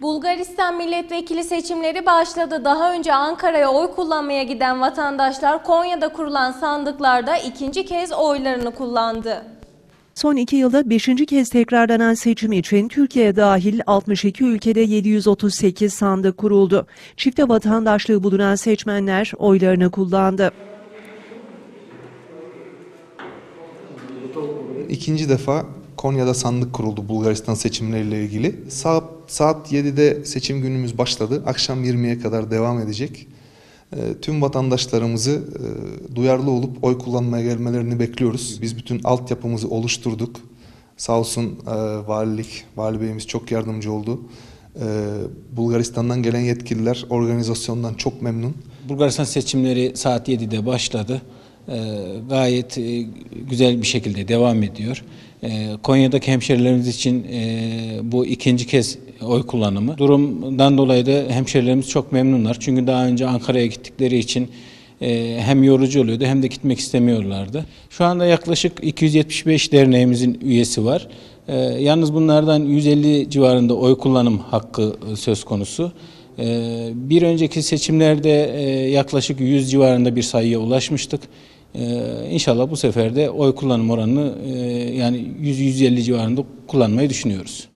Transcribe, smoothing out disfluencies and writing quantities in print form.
Bulgaristan milletvekili seçimleri başladı. Daha önce Ankara'ya oy kullanmaya giden vatandaşlar Konya'da kurulan sandıklarda ikinci kez oylarını kullandı. Son 2 yılda 5. kez tekrarlanan seçim için Türkiye dahil 62 ülkede 738 sandık kuruldu. Çifte vatandaşlığı bulunan seçmenler oylarını kullandı. İkinci defa Konya'da sandık kuruldu Bulgaristan seçimleriyle ilgili. Saat 7'de seçim günümüz başladı. Akşam 20'ye kadar devam edecek. Tüm vatandaşlarımızı duyarlı olup oy kullanmaya gelmelerini bekliyoruz. Biz bütün altyapımızı oluşturduk. Sağ olsun Vali Beyimiz çok yardımcı oldu. Bulgaristan'dan gelen yetkililer organizasyondan çok memnun. Bulgaristan seçimleri saat 7'de başladı. Gayet güzel bir şekilde devam ediyor. Konya'daki hemşerilerimiz için bu ikinci kez oy kullanımı. Durumdan dolayı da hemşerilerimiz çok memnunlar. Çünkü daha önce Ankara'ya gittikleri için hem yorucu oluyordu hem de gitmek istemiyorlardı. Şu anda yaklaşık 275 derneğimizin üyesi var. Yalnız bunlardan 150 civarında oy kullanım hakkı söz konusu. Bir önceki seçimlerde yaklaşık 100 civarında bir sayıya ulaşmıştık. İnşallah bu sefer de oy kullanım oranını yani 100-150 civarında kullanmayı düşünüyoruz.